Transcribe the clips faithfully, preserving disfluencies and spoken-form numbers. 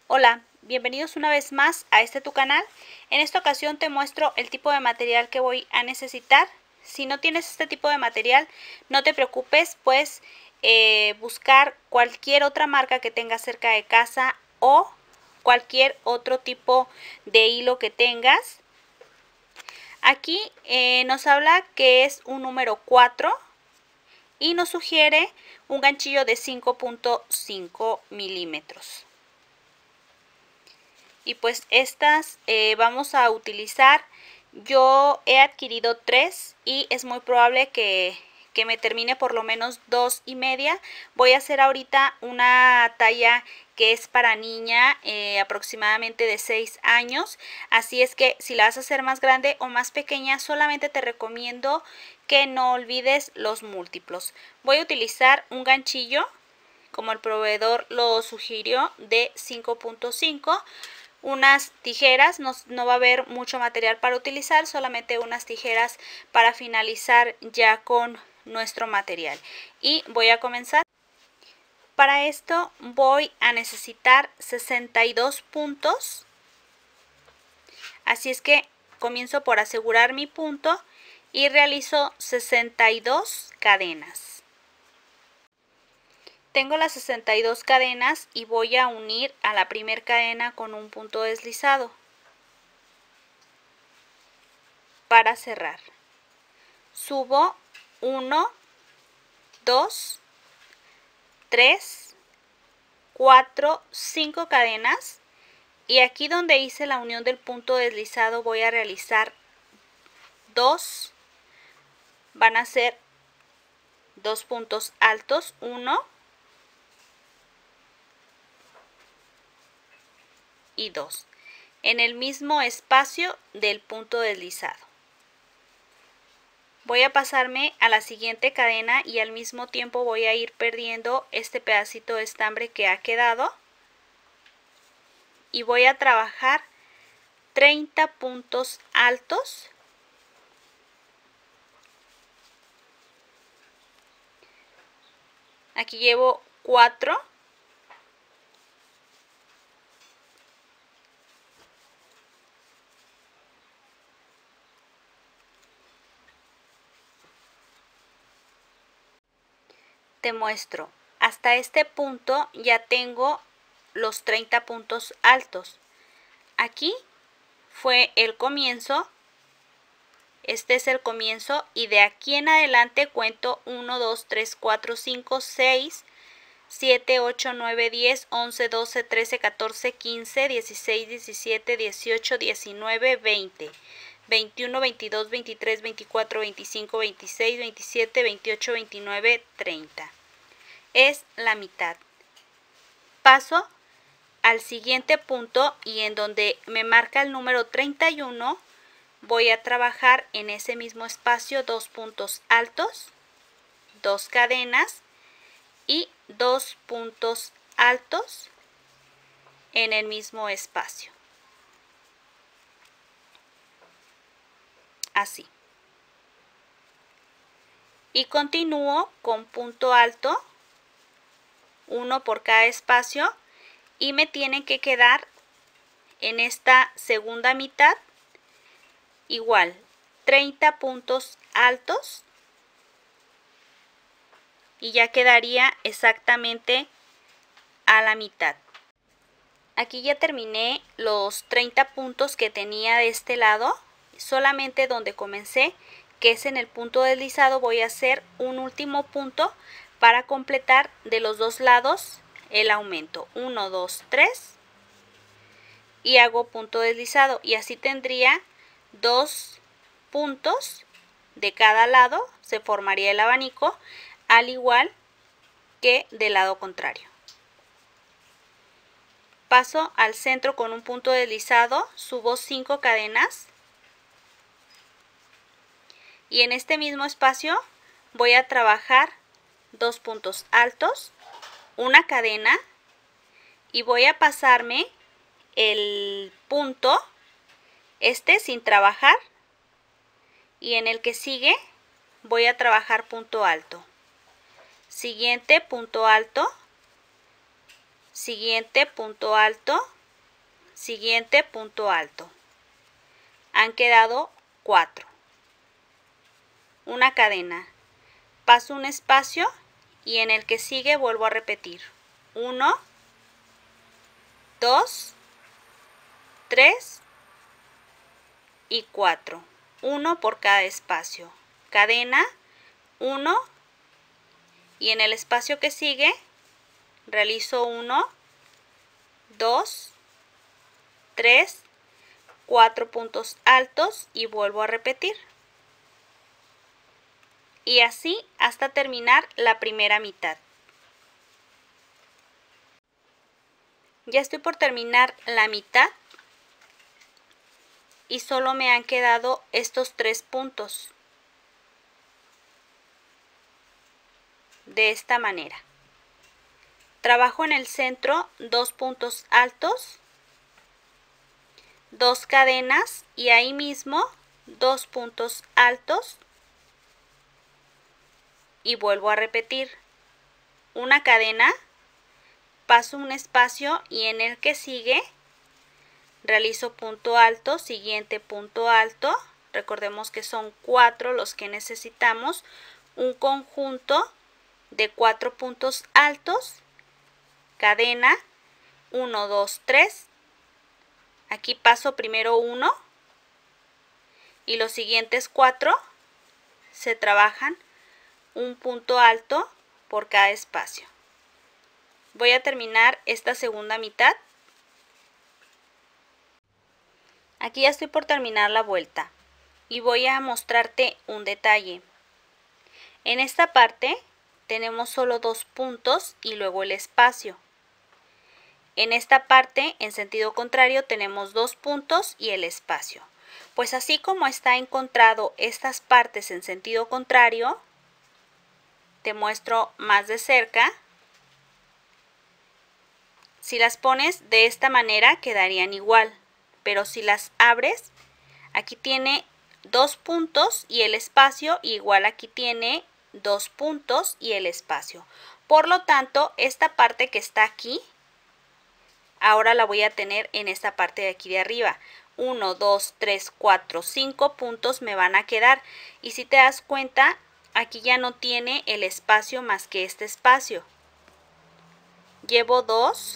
Hola, bienvenidos una vez más a este tu canal. En esta ocasión te muestro el tipo de material que voy a necesitar. Si no tienes este tipo de material, no te preocupes, puedes eh, buscar cualquier otra marca que tengas cerca de casa o cualquier otro tipo de hilo que tengas. Aquí eh, nos habla que es un número cuatro y nos sugiere un ganchillo de cinco punto cinco milímetros. Y pues estas eh, vamos a utilizar. Yo he adquirido tres y es muy probable que, que me termine por lo menos dos y media. Voy a hacer ahorita una talla que es para niña, eh, aproximadamente de seis años. Así es que si la vas a hacer más grande o más pequeña, solamente te recomiendo que no olvides los múltiplos. Voy a utilizar un ganchillo, como el proveedor lo sugirió, de cinco punto cinco. Unas tijeras, no, no va a haber mucho material para utilizar, solamente unas tijeras para finalizar ya con nuestro material. Y voy a comenzar. Para esto voy a necesitar sesenta y dos puntos, así es que comienzo por asegurar mi punto y realizo sesenta y dos cadenas. Tengo las sesenta y dos cadenas y voy a unir a la primera cadena con un punto deslizado para cerrar. Subo uno, dos, tres, cuatro, cinco cadenas y aquí donde hice la unión del punto deslizado voy a realizar dos, van a ser dos puntos altos, uno y dos, en el mismo espacio del punto deslizado. Voy a pasarme a la siguiente cadena y al mismo tiempo voy a ir perdiendo este pedacito de estambre que ha quedado y voy a trabajar treinta puntos altos. Aquí llevo cuatro. Te muestro, hasta este punto ya tengo los treinta puntos altos. Aquí fue el comienzo, este es el comienzo y de aquí en adelante cuento uno, dos, tres, cuatro, cinco, seis, siete, ocho, nueve, diez, once, doce, trece, catorce, quince, dieciséis, diecisiete, dieciocho, diecinueve, veinte. veintiuno, veintidós, veintitrés, veinticuatro, veinticinco, veintiséis, veintisiete, veintiocho, veintinueve, treinta. Es la mitad. Paso al siguiente punto y en donde me marca el número treinta y uno voy a trabajar en ese mismo espacio dos puntos altos, dos cadenas y dos puntos altos en el mismo espacio. Así. Y continúo con punto alto, uno por cada espacio, y me tienen que quedar en esta segunda mitad igual treinta puntos altos y ya quedaría exactamente a la mitad. Aquí ya terminé los treinta puntos que tenía de este lado, solamente donde comencé, que es en el punto deslizado, voy a hacer un último punto para completar de los dos lados el aumento. uno, dos, tres y hago punto deslizado y así tendría dos puntos de cada lado, se formaría el abanico, al igual que del lado contrario. Paso al centro con un punto deslizado, subo cinco cadenas y en este mismo espacio voy a trabajar dos puntos altos, una cadena y voy a pasarme el punto este sin trabajar y en el que sigue voy a trabajar punto alto, siguiente punto alto, siguiente punto alto siguiente punto alto. Han quedado cuatro. Una cadena. Paso un espacio y en el que sigue vuelvo a repetir. uno, dos, tres y cuatro. uno por cada espacio. Cadena, uno y en el espacio que sigue realizo uno, dos, tres, cuatro puntos altos y vuelvo a repetir. Y así hasta terminar la primera mitad. Ya estoy por terminar la mitad y solo me han quedado estos tres puntos. De esta manera. Trabajo en el centro dos puntos altos, dos cadenas y ahí mismo dos puntos altos y vuelvo a repetir. Una cadena, paso un espacio y en el que sigue realizo punto alto, siguiente punto alto. Recordemos que son cuatro los que necesitamos, un conjunto de cuatro puntos altos, cadena, uno, dos, tres. Aquí paso primero uno y los siguientes cuatro se trabajan un punto alto por cada espacio. Voy a terminar esta segunda mitad. Aquí ya estoy por terminar la vuelta y voy a mostrarte un detalle. En esta parte tenemos solo dos puntos y luego el espacio. En esta parte, en sentido contrario, tenemos dos puntos y el espacio. Pues así como está encontrado estas partes en sentido contrario, te muestro más de cerca. Si las pones de esta manera quedarían igual, pero si las abres, aquí tiene dos puntos y el espacio, igual aquí tiene dos puntos y el espacio. Por lo tanto, esta parte que está aquí, ahora la voy a tener en esta parte de aquí de arriba. uno, dos, tres, cuatro, cinco puntos me van a quedar. Y si te das cuenta, aquí ya no tiene el espacio más que este espacio. Llevo dos.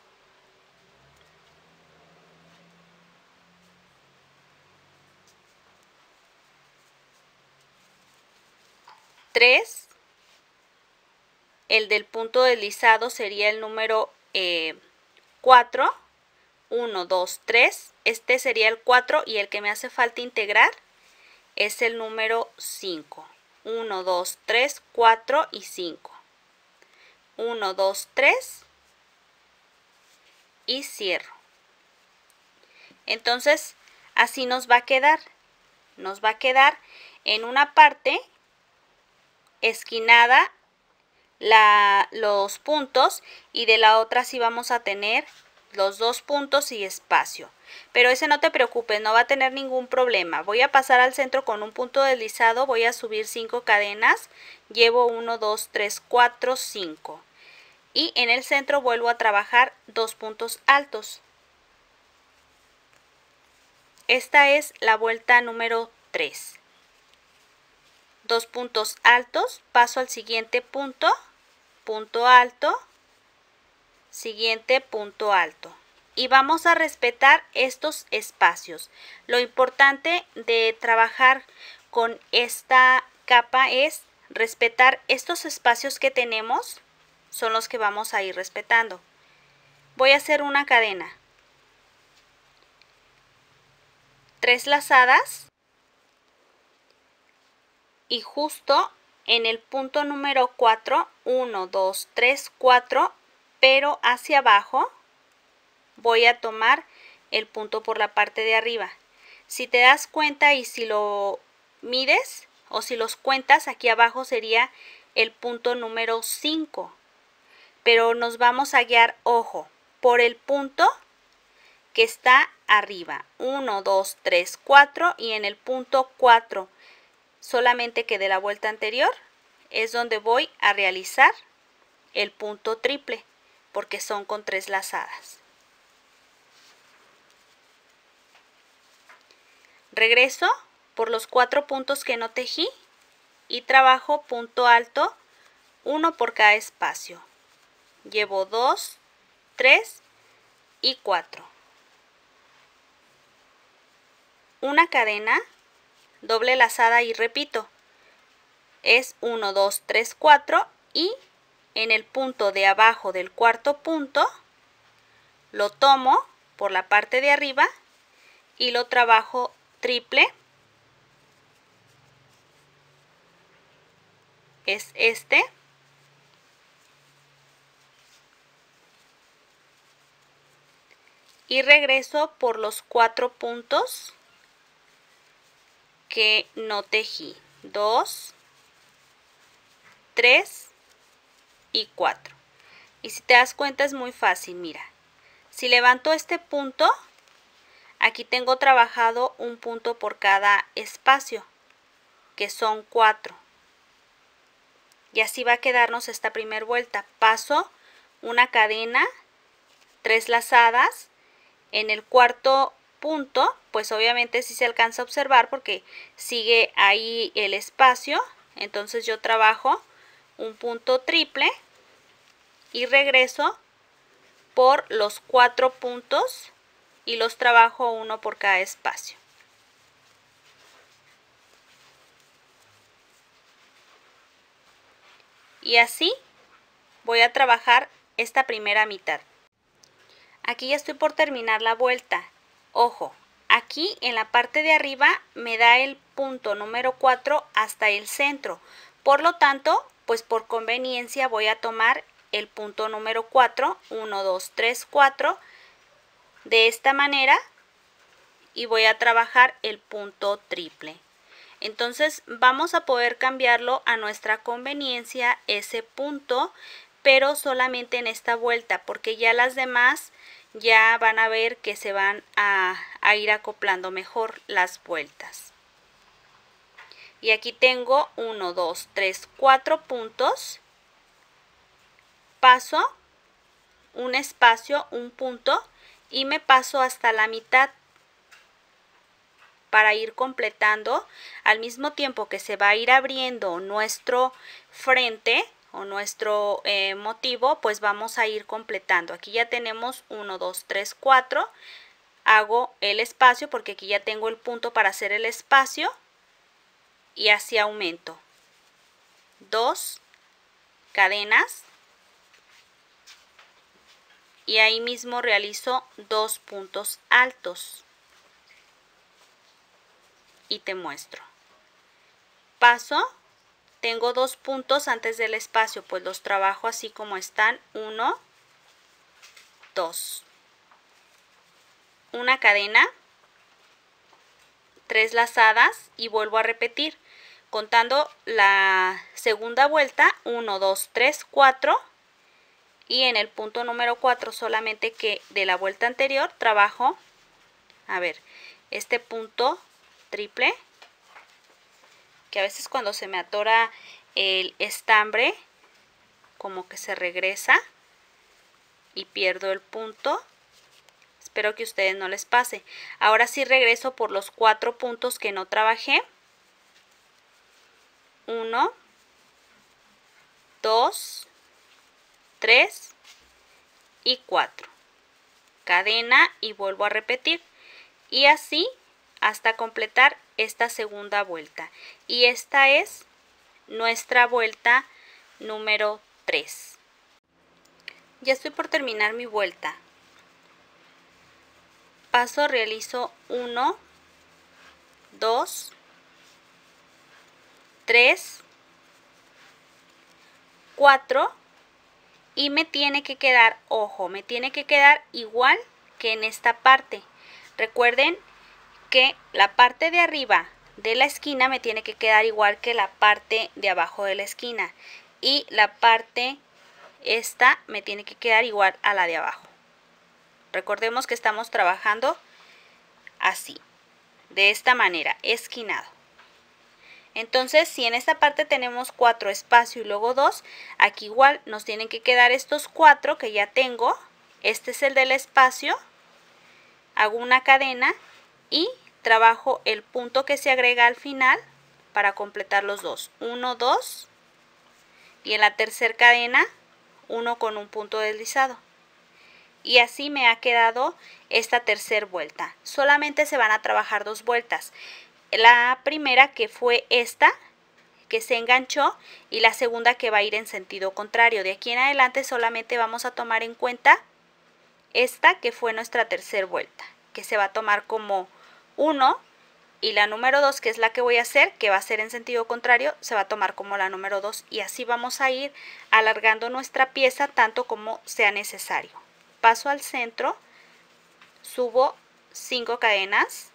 tres. El del punto deslizado sería el número eh, cuatro. uno, dos, tres. Este sería el cuatro y el que me hace falta integrar es el número cinco. uno, dos, tres, cuatro y cinco. uno, dos, tres y cierro. Entonces, así nos va a quedar. Nos va a quedar en una parte esquinada la, los puntos y de la otra sí vamos a tener los dos puntos y espacio. Pero ese no te preocupes, no va a tener ningún problema. Voy a pasar al centro con un punto deslizado, voy a subir cinco cadenas, llevo uno, dos, tres, cuatro, cinco. Y en el centro vuelvo a trabajar dos puntos altos. Esta es la vuelta número tres. Dos puntos altos, paso al siguiente punto, punto alto, siguiente punto alto. Y vamos a respetar estos espacios. Lo importante de trabajar con esta capa es respetar estos espacios que tenemos, son los que vamos a ir respetando. Voy a hacer una cadena. Tres lazadas. Y justo en el punto número cuatro, uno, dos, tres, cuatro, pero hacia abajo voy a tomar el punto por la parte de arriba. Si te das cuenta y si lo mides o si los cuentas, aquí abajo sería el punto número cinco. Pero nos vamos a guiar, ojo, por el punto que está arriba. uno, dos, tres, cuatro y en el punto cuatro. Solamente que de la vuelta anterior es donde voy a realizar el punto triple porque son con tres lazadas. Regreso por los cuatro puntos que no tejí y trabajo punto alto, uno por cada espacio. Llevo dos, tres y cuatro. Una cadena, doble lazada y repito. Es uno, dos, tres, cuatro y en el punto de abajo del cuarto punto lo tomo por la parte de arriba y lo trabajo triple. Es este. Y regreso por los cuatro puntos que no tejí. dos, tres y cuatro. Y si te das cuenta es muy fácil, mira. Si levanto este punto, aquí tengo trabajado un punto por cada espacio, que son cuatro. Y así va a quedarnos esta primera vuelta. Paso una cadena, tres lazadas. En el cuarto punto, pues obviamente sí se alcanza a observar porque sigue ahí el espacio. Entonces yo trabajo un punto triple y regreso por los cuatro puntos y los trabajo uno por cada espacio. Y así voy a trabajar esta primera mitad. Aquí ya estoy por terminar la vuelta. Ojo, aquí en la parte de arriba me da el punto número cuatro hasta el centro. Por lo tanto, pues por conveniencia voy a tomar el punto número cuatro, uno, dos, tres, cuatro, de esta manera y voy a trabajar el punto triple. Entonces vamos a poder cambiarlo a nuestra conveniencia ese punto, pero solamente en esta vuelta, porque ya las demás ya van a ver que se van a, a ir acoplando mejor las vueltas. Y aquí tengo uno, dos, tres, cuatro puntos. Paso un espacio, un punto y me paso hasta la mitad para ir completando al mismo tiempo que se va a ir abriendo nuestro frente o nuestro eh, motivo, pues vamos a ir completando. Aquí ya tenemos uno, dos, tres, cuatro. Hago el espacio porque aquí ya tengo el punto para hacer el espacio y así aumento. Dos cadenas y ahí mismo realizo dos puntos altos y te muestro. Paso. Tengo dos puntos antes del espacio, pues los trabajo así como están. Uno, dos. Una cadena, tres lazadas y vuelvo a repetir. Contando la segunda vuelta, uno, dos, tres, cuatro. Y en el punto número cuatro, solamente que de la vuelta anterior, trabajo, a ver, este punto triple. Que a veces cuando se me atora el estambre como que se regresa y pierdo el punto. Espero que a ustedes no les pase. Ahora sí regreso por los cuatro puntos que no trabajé. Uno, dos, tres y cuatro. Cadena y vuelvo a repetir. Y así hasta completar esta segunda vuelta. Y esta es nuestra vuelta número tres. Ya estoy por terminar mi vuelta. Paso, realizo uno, dos, tres, cuatro y me tiene que quedar, ojo, me tiene que quedar igual que en esta parte. Recuerden que la parte de arriba de la esquina me tiene que quedar igual que la parte de abajo de la esquina y la parte esta me tiene que quedar igual a la de abajo. Recordemos que estamos trabajando así, de esta manera, esquinado. Entonces, si en esta parte tenemos cuatro espacio y luego dos, aquí igual nos tienen que quedar estos cuatro que ya tengo. Este es el del espacio. Hago una cadena y trabajo el punto que se agrega al final para completar los dos, uno, dos, y en la tercera cadena uno con un punto deslizado. Y así me ha quedado esta tercera vuelta. Solamente se van a trabajar dos vueltas. La primera, que fue esta, que se enganchó, y la segunda, que va a ir en sentido contrario. De aquí en adelante solamente vamos a tomar en cuenta esta, que fue nuestra tercera vuelta, que se va a tomar como uno, y la número dos, que es la que voy a hacer, que va a ser en sentido contrario, se va a tomar como la número dos, y así vamos a ir alargando nuestra pieza tanto como sea necesario. Paso al centro, subo cinco cadenas,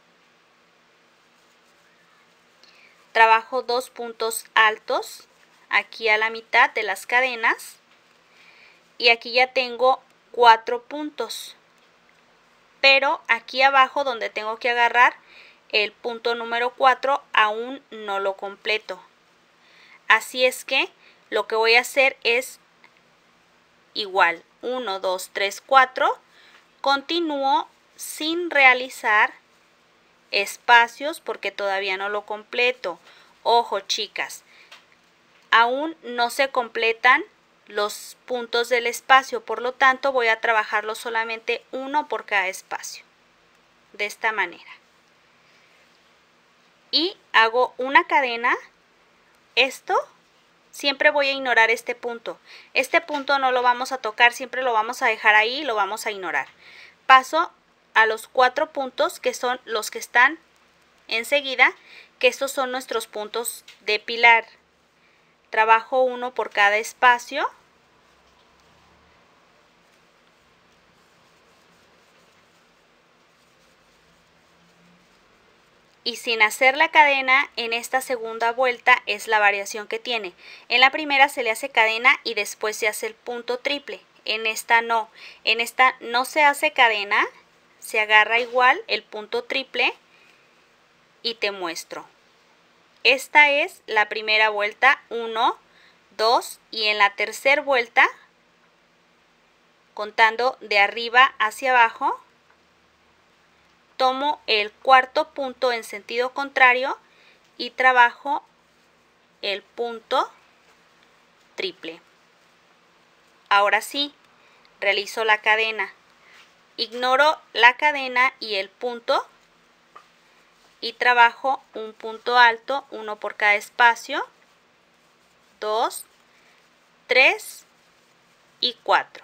trabajo dos puntos altos aquí a la mitad de las cadenas, y aquí ya tengo cuatro puntos, pero aquí abajo donde tengo que agarrar el punto número cuatro aún no lo completo. Así es que lo que voy a hacer es igual, uno, dos, tres, cuatro, continúo sin realizar espacios porque todavía no lo completo. Ojo, chicas, aún no se completan los puntos del espacio, por lo tanto voy a trabajarlo solamente uno por cada espacio, de esta manera. Y hago una cadena. Esto siempre voy a ignorar este punto. Este punto no lo vamos a tocar, siempre lo vamos a dejar ahí y lo vamos a ignorar. Paso a los cuatro puntos, que son los que están enseguida, que estos son nuestros puntos de pilar. Trabajo uno por cada espacio. Y sin hacer la cadena en esta segunda vuelta es la variación que tiene. En la primera se le hace cadena y después se hace el punto triple. En esta no. En esta no se hace cadena, se agarra igual el punto triple y te muestro. Esta es la primera vuelta, uno, dos, y en la tercera vuelta, contando de arriba hacia abajo, tomo el cuarto punto en sentido contrario y trabajo el punto triple. Ahora sí, realizo la cadena. Ignoro la cadena y el punto y trabajo un punto alto, uno por cada espacio, dos, tres y cuatro.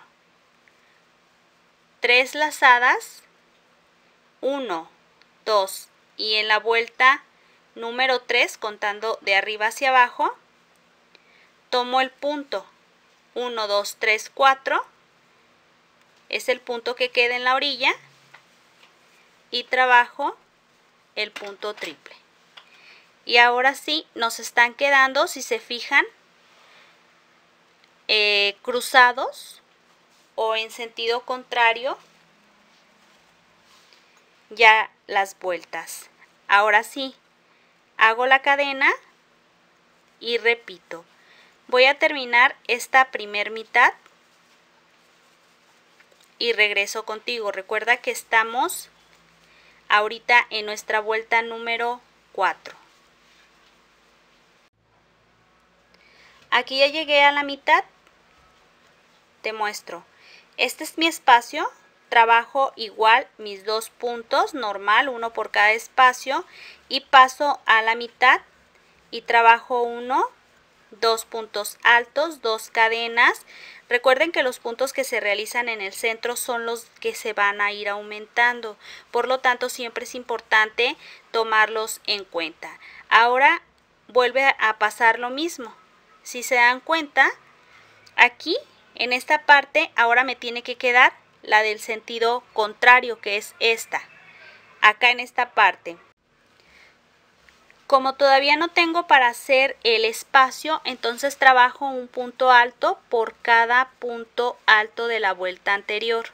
Tres lazadas, uno, dos, y en la vuelta número tres, contando de arriba hacia abajo, tomo el punto uno, dos, tres, cuatro, es el punto que queda en la orilla, y trabajo el punto triple. Y ahora sí nos están quedando, si se fijan, eh, cruzados o en sentido contrario ya las vueltas. Ahora sí, hago la cadena y repito. Voy a terminar esta primer mitad y regreso contigo. Recuerda que estamos ahorita en nuestra vuelta número cuatro. Aquí ya llegué a la mitad. Te muestro. Este es mi espacio. Trabajo igual mis dos puntos, normal, uno por cada espacio, y paso a la mitad y trabajo uno, dos puntos altos, dos cadenas. Recuerden que los puntos que se realizan en el centro son los que se van a ir aumentando, por lo tanto siempre es importante tomarlos en cuenta. Ahora vuelve a pasar lo mismo. Si se dan cuenta, aquí en esta parte ahora me tiene que quedar la del sentido contrario, que es esta, acá en esta parte. Como todavía no tengo para hacer el espacio, entonces trabajo un punto alto por cada punto alto de la vuelta anterior.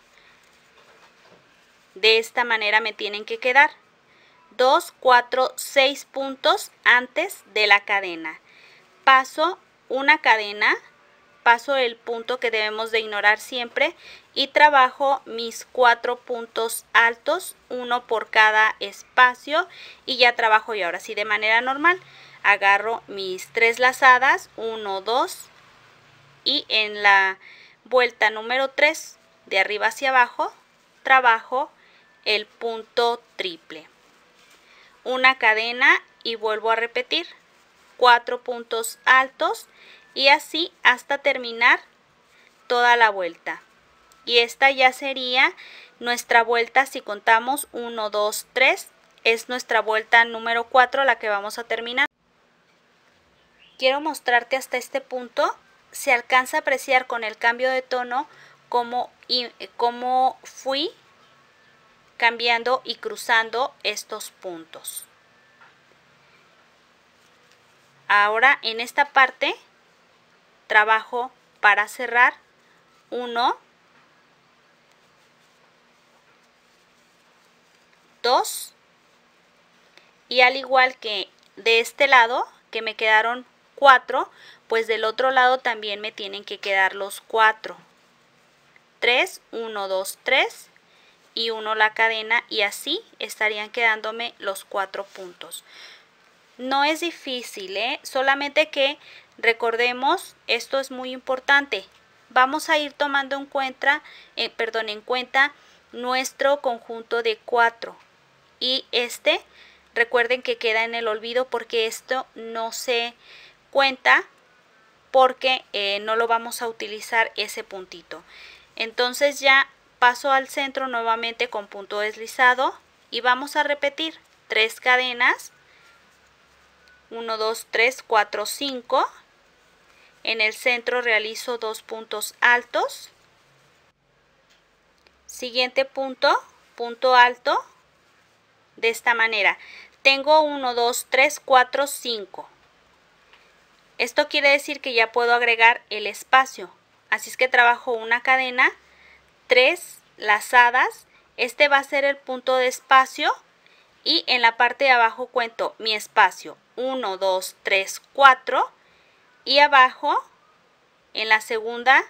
De esta manera me tienen que quedar dos, cuatro, seis puntos antes de la cadena. Paso una cadena paso el punto que debemos de ignorar siempre y trabajo mis cuatro puntos altos, uno por cada espacio, y ya trabajo yo ahora sí de manera normal. Agarro mis tres lazadas, uno, dos, y en la vuelta número tres de arriba hacia abajo trabajo el punto triple, una cadena y vuelvo a repetir cuatro puntos altos y así hasta terminar toda la vuelta. Y esta ya sería nuestra vuelta, si contamos uno, dos, tres, es nuestra vuelta número cuatro la que vamos a terminar. Quiero mostrarte hasta este punto. Se alcanza a apreciar con el cambio de tono cómo, y, cómo fui cambiando y cruzando estos puntos. Ahora en esta parte trabajo para cerrar uno, dos, y al igual que de este lado que me quedaron cuatro, pues del otro lado también me tienen que quedar los cuatro. tres, uno, dos, tres y uno la cadena, y así estarían quedándome los cuatro puntos. No es difícil, ¿eh? Solamente que recordemos, esto es muy importante, vamos a ir tomando en cuenta, eh, perdón, en cuenta nuestro conjunto de cuatro, y este, recuerden que queda en el olvido porque esto no se cuenta porque eh, no lo vamos a utilizar ese puntito. Entonces ya paso al centro nuevamente con punto deslizado y vamos a repetir tres cadenas, uno, dos, tres, cuatro, cinco. En el centro realizo dos puntos altos. Siguiente punto, punto alto. De esta manera. Tengo uno, dos, tres, cuatro, cinco. Esto quiere decir que ya puedo agregar el espacio. Así es que trabajo una cadena, tres lazadas. Este va a ser el punto de espacio. Y en la parte de abajo cuento mi espacio uno, dos, tres, cuatro, y abajo en la segunda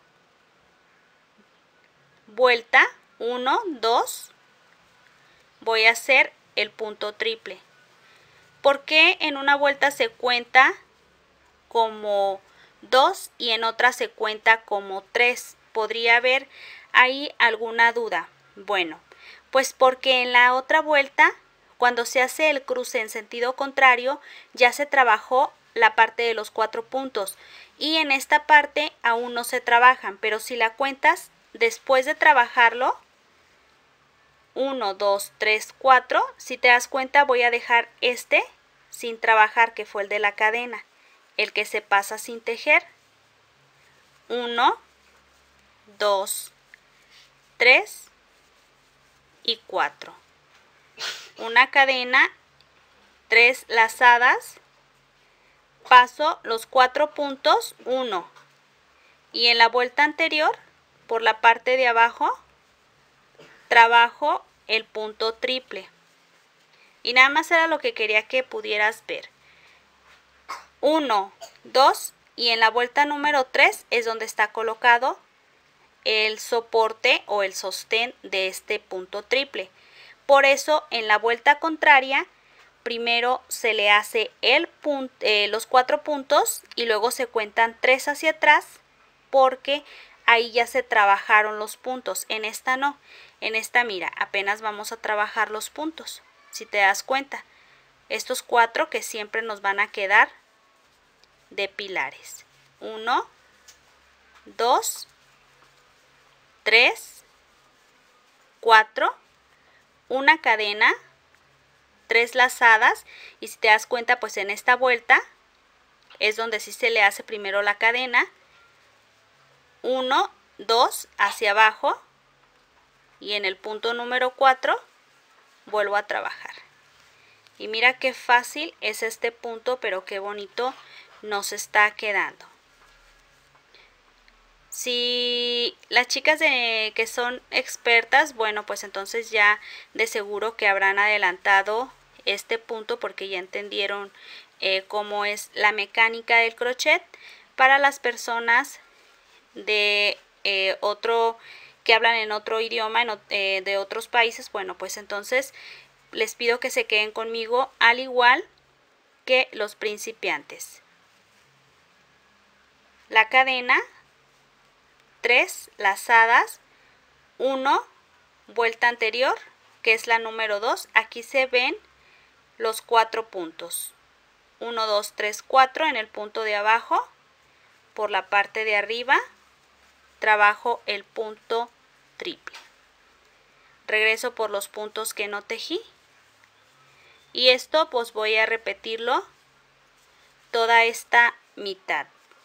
vuelta uno, dos, voy a hacer el punto triple. ¿Por qué en una vuelta se cuenta como dos y en otra se cuenta como tres? Podría haber ahí alguna duda. Bueno, pues porque en la otra vuelta, cuando se hace el cruce en sentido contrario, ya se trabajó la parte de los cuatro puntos. Y en esta parte aún no se trabajan, pero si la cuentas, después de trabajarlo, uno, dos, tres, cuatro, si te das cuenta voy a dejar este sin trabajar, que fue el de la cadena, el que se pasa sin tejer. uno, dos, tres y cuatro. Una cadena, tres lazadas, paso los cuatro puntos, uno, y en la vuelta anterior, por la parte de abajo, trabajo el punto triple. Y nada más era lo que quería que pudieras ver. uno, dos, y en la vuelta número tres es donde está colocado el soporte o el sostén de este punto triple. Por eso en la vuelta contraria primero se le hace el punto, eh, los cuatro puntos y luego se cuentan tres hacia atrás porque ahí ya se trabajaron los puntos. En esta no, en esta mira, apenas vamos a trabajar los puntos. Si te das cuenta, estos cuatro que siempre nos van a quedar de pilares. uno, dos, tres, cuatro, una cadena, tres lazadas, y si te das cuenta pues en esta vuelta es donde sí se le hace primero la cadena, uno, dos hacia abajo, y en el punto número cuatro vuelvo a trabajar. Y mira qué fácil es este punto, pero qué bonito nos está quedando. Si las chicas de, que son expertas, bueno, pues entonces ya de seguro que habrán adelantado este punto porque ya entendieron eh, cómo es la mecánica del crochet. Para las personas de eh, otro que hablan en otro idioma en, eh, de otros países, bueno, pues entonces les pido que se queden conmigo al igual que los principiantes. La cadena, tres lazadas, uno, vuelta anterior, que es la número dos. Aquí se ven los cuatro puntos. uno, dos, tres, cuatro en el punto de abajo. Por la parte de arriba trabajo el punto triple. Regreso por los puntos que no tejí. Y esto pues voy a repetirlo toda esta mitad.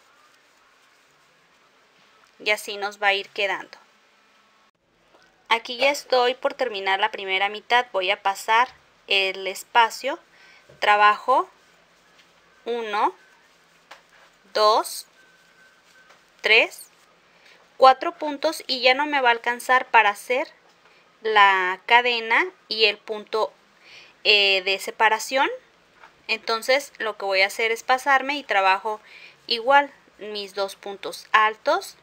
Y así nos va a ir quedando. Aquí ya estoy por terminar la primera mitad. Voy a pasar el espacio. Trabajo uno, dos, tres, cuatro puntos y ya no me va a alcanzar para hacer la cadena y el punto eh, de separación. Entonces lo que voy a hacer es pasarme y trabajo igual mis dos puntos altos,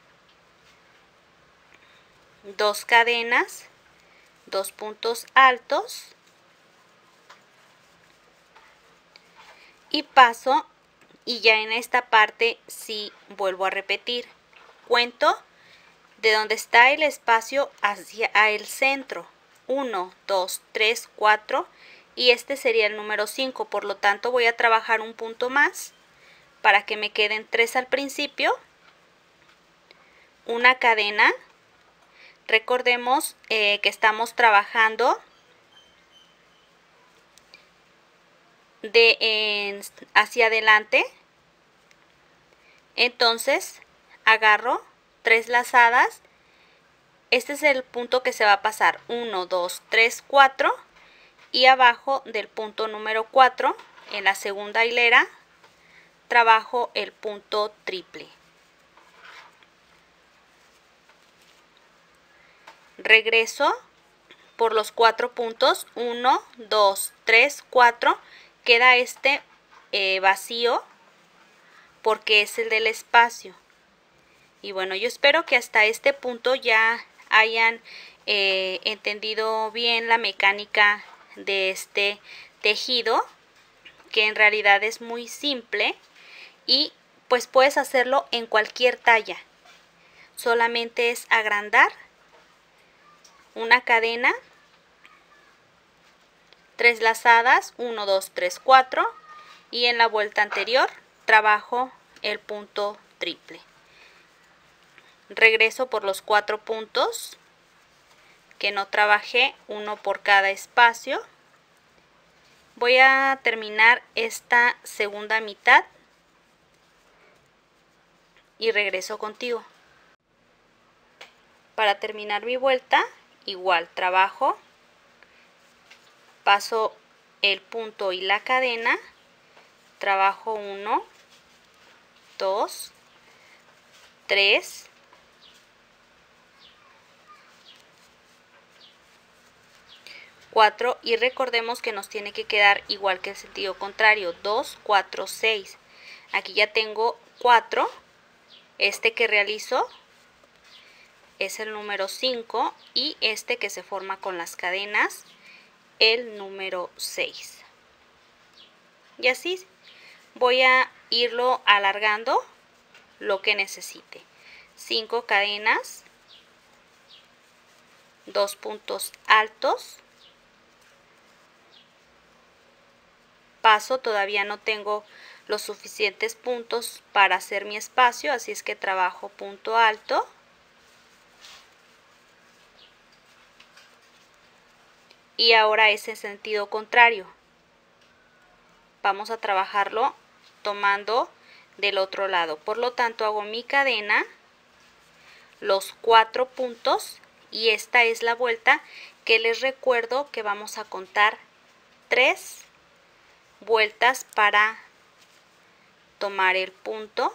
dos cadenas, dos puntos altos y paso, y ya en esta parte sí vuelvo a repetir. Cuento de donde está el espacio hacia el centro. uno, dos, tres, cuatro y este sería el número cinco. Por lo tanto voy a trabajar un punto más para que me queden tres al principio. Una cadena. Recordemos eh, que estamos trabajando de en, hacia adelante. Entonces agarro tres lazadas. Este es el punto que se va a pasar. uno, dos, tres, cuatro. Y abajo del punto número cuatro, en la segunda hilera, trabajo el punto triple. Regreso por los cuatro puntos. uno, dos, tres, cuatro. Queda este eh, vacío porque es el del espacio. Y bueno, yo espero que hasta este punto ya hayan eh, entendido bien la mecánica de este tejido, que en realidad es muy simple y pues puedes hacerlo en cualquier talla. Solamente es agrandar una cadena, tres lazadas, uno, dos, tres, cuatro y en la vuelta anterior trabajo el punto triple. Regreso por los cuatro puntos que no trabajé, uno por cada espacio. Voy a terminar esta segunda mitad y regreso contigo. Para terminar mi vuelta, igual trabajo, paso el punto y la cadena, trabajo uno, dos, tres, cuatro y recordemos que nos tiene que quedar igual que el sentido contrario, dos, cuatro, seis. Aquí ya tengo cuatro. Este que realizo es el número cinco y este que se forma con las cadenas, el número seis. Y así voy a irlo alargando lo que necesite. cinco cadenas, dos puntos altos, paso, todavía no tengo los suficientes puntos para hacer mi espacio, así es que trabajo punto alto, y ahora es en sentido contrario. Vamos a trabajarlo tomando del otro lado. Por lo tanto hago mi cadena, los cuatro puntos y esta es la vuelta que les recuerdo que vamos a contar tres vueltas para tomar el punto.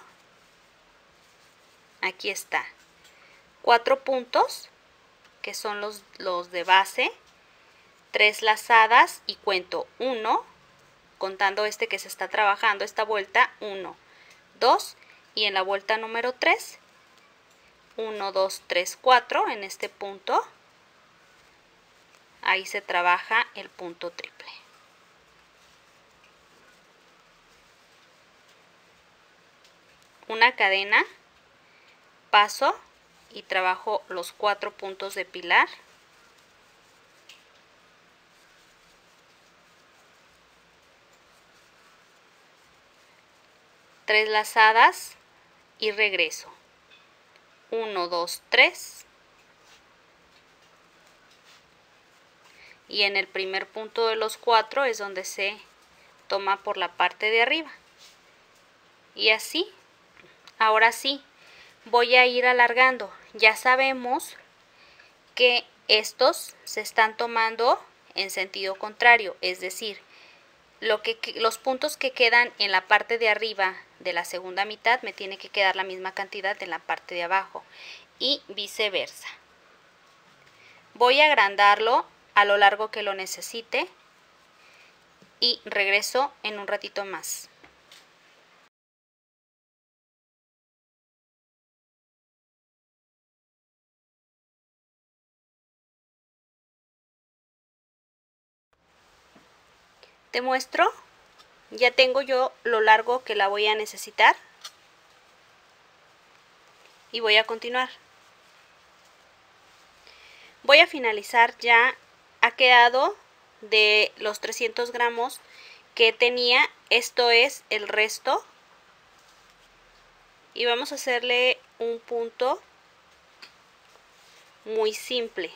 Aquí está, cuatro puntos que son los, los de base, tres lazadas y cuento uno, contando este que se está trabajando esta vuelta, uno, dos y en la vuelta número tres, uno, dos, tres, cuatro, en este punto, ahí se trabaja el punto triple. Una cadena, paso y trabajo los cuatro puntos de pilar. Tres lazadas y regreso. uno, dos, tres. Y en el primer punto de los cuatro es donde se toma por la parte de arriba. Y así, ahora sí, voy a ir alargando. Ya sabemos que estos se están tomando en sentido contrario, es decir, lo que, los puntos que quedan en la parte de arriba de la segunda mitad me tiene que quedar la misma cantidad en la parte de abajo y viceversa. Voy a agrandarlo a lo largo que lo necesite y regreso en un ratito más. Te muestro, ya tengo yo lo largo que la voy a necesitar y voy a continuar. Voy a finalizar, ya ha quedado de los trescientos gramos que tenía, esto es el resto. Y vamos a hacerle un punto muy simple.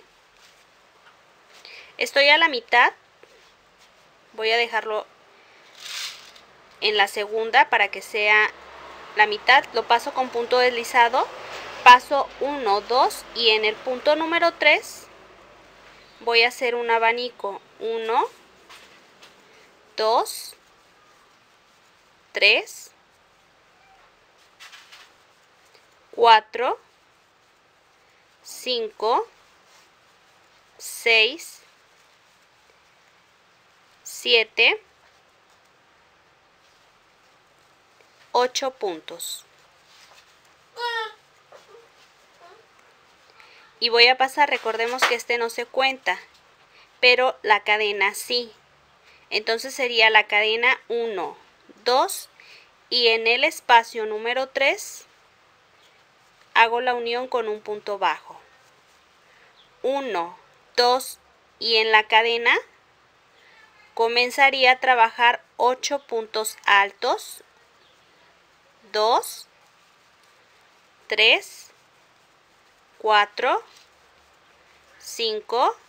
Estoy a la mitad, voy a dejarlo en la segunda para que sea la mitad, lo paso con punto deslizado, paso uno, dos y en el punto número tres voy a hacer un abanico, uno, dos, tres, cuatro, cinco, seis, siete, ocho puntos. Y voy a pasar, recordemos que este no se cuenta, pero la cadena sí. Entonces sería la cadena uno, dos y en el espacio número tres hago la unión con un punto bajo. uno, dos y en la cadena comenzaría a trabajar ocho puntos altos. dos, tres, cuatro, cinco,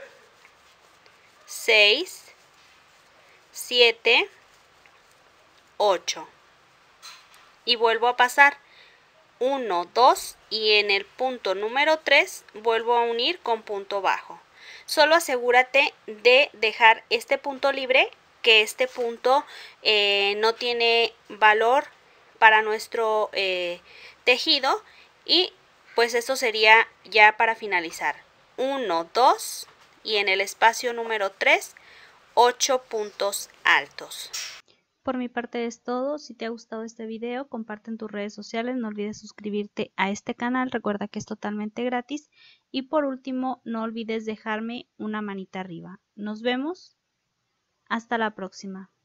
seis, siete, ocho. Y vuelvo a pasar uno, dos y en el punto número tres vuelvo a unir con punto bajo. Solo asegúrate de dejar este punto libre, que este punto eh, no tiene valor para nuestro eh, tejido, y pues esto sería ya para finalizar. uno, dos y en el espacio número tres, ocho puntos altos. Por mi parte es todo. Si te ha gustado este video, comparte en tus redes sociales, no olvides suscribirte a este canal, recuerda que es totalmente gratis y por último no olvides dejarme una manita arriba. Nos vemos, hasta la próxima.